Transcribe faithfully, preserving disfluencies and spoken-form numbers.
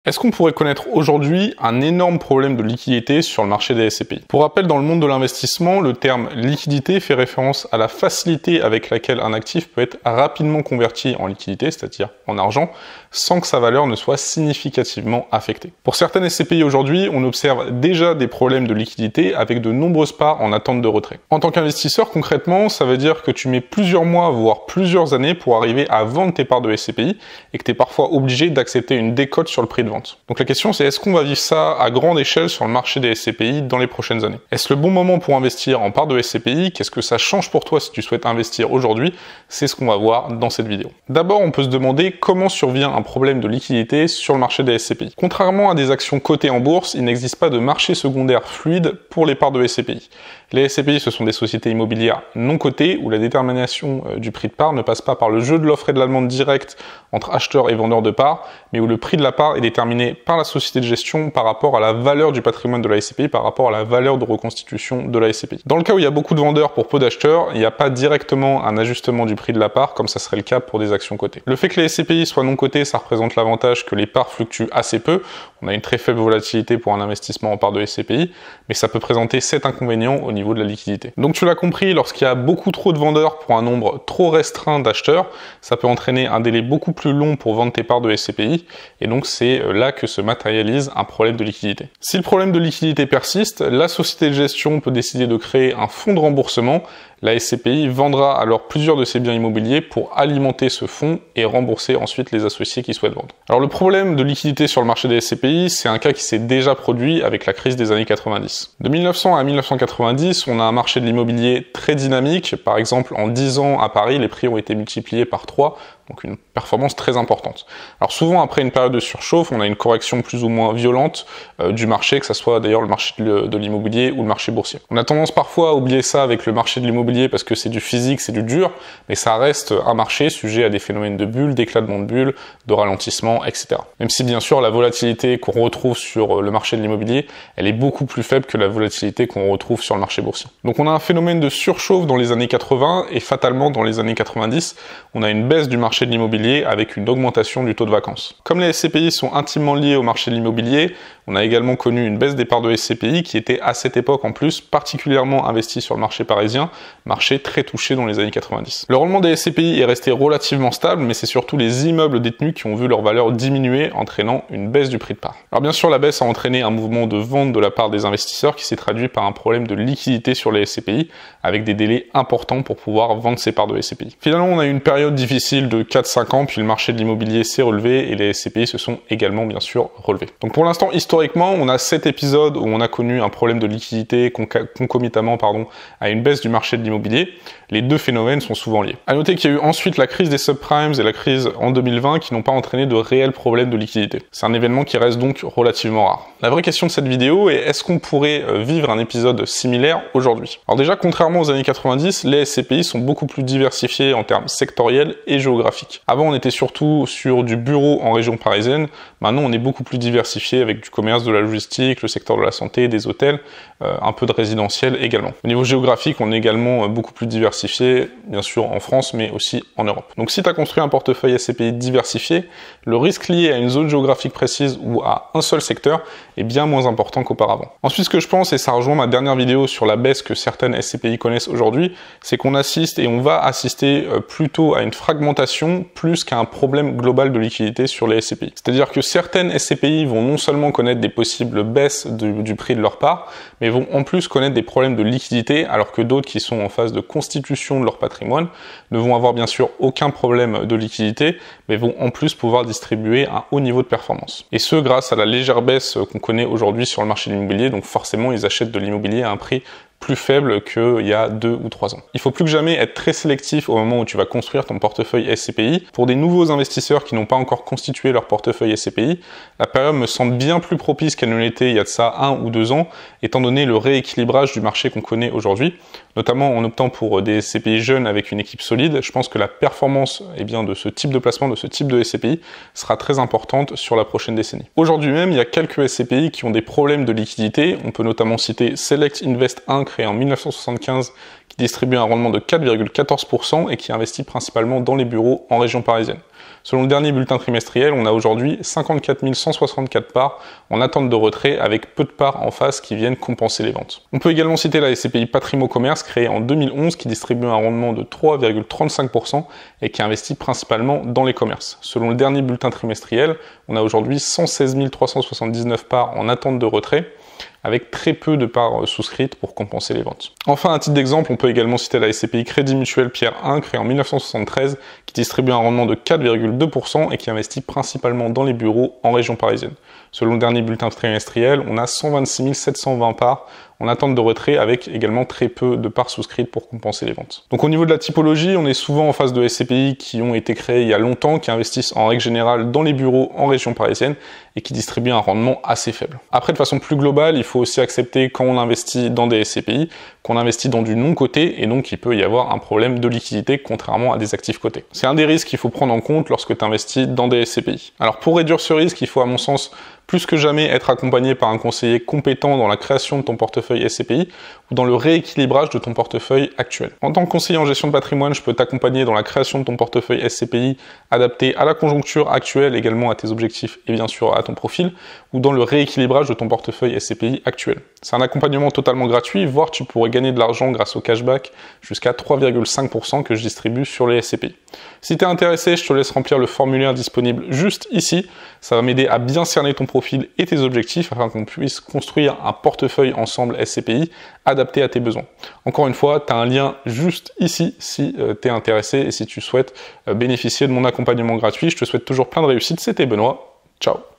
Est-ce qu'on pourrait connaître aujourd'hui un énorme problème de liquidité sur le marché des S C P I? Pour rappel, dans le monde de l'investissement, le terme liquidité fait référence à la facilité avec laquelle un actif peut être rapidement converti en liquidité, c'est-à-dire en argent, sans que sa valeur ne soit significativement affectée. Pour certaines S C P I aujourd'hui, on observe déjà des problèmes de liquidité avec de nombreuses parts en attente de retrait. En tant qu'investisseur, concrètement, ça veut dire que tu mets plusieurs mois, voire plusieurs années pour arriver à vendre tes parts de S C P I et que tu es parfois obligé d'accepter une décote sur le prix de vente. Donc la question c'est, est-ce qu'on va vivre ça à grande échelle sur le marché des S C P I dans les prochaines années? Est-ce le bon moment pour investir en parts de S C P I? Qu'est-ce que ça change pour toi si tu souhaites investir aujourd'hui? C'est ce qu'on va voir dans cette vidéo. D'abord, on peut se demander comment survient un problème de liquidité sur le marché des S C P I. Contrairement à des actions cotées en bourse, il n'existe pas de marché secondaire fluide pour les parts de S C P I. Les S C P I, ce sont des sociétés immobilières non cotées où la détermination du prix de part ne passe pas par le jeu de l'offre et de la demande directe entre acheteurs et vendeurs de parts, mais où le prix de la part est déterminé par la société de gestion par rapport à la valeur du patrimoine de la S C P I, par rapport à la valeur de reconstitution de la S C P I. Dans le cas où il y a beaucoup de vendeurs pour peu d'acheteurs, il n'y a pas directement un ajustement du prix de la part comme ça serait le cas pour des actions cotées. Le fait que les S C P I soient non cotées, ça représente l'avantage que les parts fluctuent assez peu. On a une très faible volatilité pour un investissement en parts de S C P I, mais ça peut présenter cet inconvénient au niveau de la liquidité. Donc tu l'as compris, lorsqu'il y a beaucoup trop de vendeurs pour un nombre trop restreint d'acheteurs, ça peut entraîner un délai beaucoup plus long pour vendre tes parts de S C P I, et donc c'est là que se matérialise un problème de liquidité. Si le problème de liquidité persiste, la société de gestion peut décider de créer un fonds de remboursement. La S C P I vendra alors plusieurs de ses biens immobiliers pour alimenter ce fonds et rembourser ensuite les associés qui souhaitent vendre. Alors le problème de liquidité sur le marché des S C P I, c'est un cas qui s'est déjà produit avec la crise des années quatre-vingt-dix. De mille neuf cents à mille neuf cent quatre-vingt-dix, on a un marché de l'immobilier très dynamique. Par exemple, en dix ans à Paris, les prix ont été multipliés par trois, donc une performance très importante. Alors souvent, après une période de surchauffe, on a une correction plus ou moins violente euh, du marché, que ce soit d'ailleurs le marché de l'immobilier ou le marché boursier. On a tendance parfois à oublier ça avec le marché de l'immobilier parce que c'est du physique, c'est du dur, mais ça reste un marché sujet à des phénomènes de bulles, d'éclatement de bulles, de ralentissement, et cetera. Même si bien sûr la volatilité qu'on retrouve sur le marché de l'immobilier, elle est beaucoup plus faible que la volatilité qu'on retrouve sur le marché boursier. Donc on a un phénomène de surchauffe dans les années quatre-vingts et fatalement dans les années quatre-vingt-dix, on a une baisse du marché de l'immobilier avec une augmentation du taux de vacances. Comme les S C P I sont intimement liés au marché de l'immobilier, on a également connu une baisse des parts de S C P I qui était à cette époque en plus particulièrement investie sur le marché parisien, marché très touché dans les années quatre-vingt-dix. Le rendement des S C P I est resté relativement stable, mais c'est surtout les immeubles détenus qui ont vu leur valeur diminuer, entraînant une baisse du prix de part. Alors bien sûr, la baisse a entraîné un mouvement de vente de la part des investisseurs qui s'est traduit par un problème de liquidité sur les S C P I, avec des délais importants pour pouvoir vendre ces parts de S C P I. Finalement, on a eu une période difficile de quatre à cinq ans, puis le marché de l'immobilier s'est relevé et les S C P I se sont également bien sûr relevés. Donc pour l'instant, historiquement, on a sept épisodes où on a connu un problème de liquidité concomitamment pardon, à une baisse du marché de l'immobilier. Les deux phénomènes sont souvent liés. À noter qu'il y a eu ensuite la crise des subprimes et la crise en deux mille vingt qui n'ont pas entraîné de réels problèmes de liquidité. C'est un événement qui reste donc relativement rare. La vraie question de cette vidéo est, est-ce qu'on pourrait vivre un épisode similaire aujourd'hui? Alors déjà, contrairement aux années quatre-vingt-dix, les S C P I sont beaucoup plus diversifiés en termes sectoriels et géographiques. Avant, on était surtout sur du bureau en région parisienne. Maintenant, on est beaucoup plus diversifié avec du commerce, de la logistique, le secteur de la santé, des hôtels, euh, un peu de résidentiel également. Au niveau géographique, on est également beaucoup plus diversifié, bien sûr en France, mais aussi en Europe. Donc si tu as construit un portefeuille S C P I diversifié, le risque lié à une zone géographique précise ou à un seul secteur est bien moins important qu'auparavant. Ensuite, ce que je pense, et ça rejoint ma dernière vidéo sur la baisse que certaines S C P I connaissent aujourd'hui, c'est qu'on assiste et on va assister plutôt à une fragmentation plus qu'à un problème global de liquidité sur les S C P I. C'est-à-dire que certaines S C P I vont non seulement connaître des possibles baisses de, du prix de leur part, mais vont en plus connaître des problèmes de liquidité, alors que d'autres qui sont en phase de constitution de leur patrimoine ne vont avoir bien sûr aucun problème de liquidité, mais vont en plus pouvoir distribuer un haut niveau de performance. Et ce, grâce à la légère baisse qu'on connaît aujourd'hui sur le marché de l'immobilier, donc forcément ils achètent de l'immobilier à un prix plus faible qu'il y a deux ou trois ans. Il faut plus que jamais être très sélectif au moment où tu vas construire ton portefeuille S C P I. Pour des nouveaux investisseurs qui n'ont pas encore constitué leur portefeuille S C P I, la période me semble bien plus propice qu'elle ne l'était il y a de ça un ou deux ans, étant donné le rééquilibrage du marché qu'on connaît aujourd'hui, notamment en optant pour des S C P I jeunes avec une équipe solide. Je pense que la performance eh bien, de ce type de placement, de ce type de S C P I, sera très importante sur la prochaine décennie. Aujourd'hui même, il y a quelques S C P I qui ont des problèmes de liquidité. On peut notamment citer Select Invest un, créé en mille neuf cent soixante-quinze, qui distribue un rendement de quatre virgule quatorze pour cent et qui investit principalement dans les bureaux en région parisienne. Selon le dernier bulletin trimestriel, on a aujourd'hui cinquante-quatre mille cent soixante-quatre parts en attente de retrait avec peu de parts en face qui viennent compenser les ventes. On peut également citer la S C P I Patrimo Commerce créée en deux mille onze qui distribue un rendement de trois virgule trente-cinq pour cent et qui investit principalement dans les commerces. Selon le dernier bulletin trimestriel, on a aujourd'hui cent seize mille trois cent soixante-dix-neuf parts en attente de retrait, avec très peu de parts souscrites pour compenser les ventes. Enfin, à titre d'exemple, on peut également citer la S C P I Crédit Mutuel Pierre un, créée en mille neuf cent soixante-treize, qui distribue un rendement de quatre virgule deux pour cent et qui investit principalement dans les bureaux en région parisienne. Selon le dernier bulletin trimestriel, on a cent vingt-six mille sept cent vingt parts en attente de retrait avec également très peu de parts souscrites pour compenser les ventes. Donc au niveau de la typologie, on est souvent en face de S C P I qui ont été créés il y a longtemps, qui investissent en règle générale dans les bureaux en région parisienne et qui distribuent un rendement assez faible. Après, de façon plus globale, il faut aussi accepter quand on investit dans des S C P I, qu'on investit dans du non-coté et donc il peut y avoir un problème de liquidité contrairement à des actifs cotés. C'est un des risques qu'il faut prendre en compte lorsque tu investis dans des S C P I. Alors pour réduire ce risque, il faut à mon sens plus que jamais être accompagné par un conseiller compétent dans la création de ton portefeuille S C P I ou dans le rééquilibrage de ton portefeuille actuel. En tant que conseiller en gestion de patrimoine, je peux t'accompagner dans la création de ton portefeuille S C P I adapté à la conjoncture actuelle, également à tes objectifs et bien sûr à ton profil, ou dans le rééquilibrage de ton portefeuille S C P I actuel. C'est un accompagnement totalement gratuit, voire tu pourrais gagner de l'argent grâce au cashback jusqu'à trois virgule cinq pour cent que je distribue sur les S C P I. Si tu es intéressé, je te laisse remplir le formulaire disponible juste ici. Ça va m'aider à bien cerner ton profil et tes objectifs afin qu'on puisse construire un portefeuille ensemble S C P I adapté à tes besoins. Encore une fois, tu as un lien juste ici si euh, tu es intéressé et si tu souhaites euh, bénéficier de mon accompagnement gratuit. Je te souhaite toujours plein de réussite. C'était Benoît. Ciao.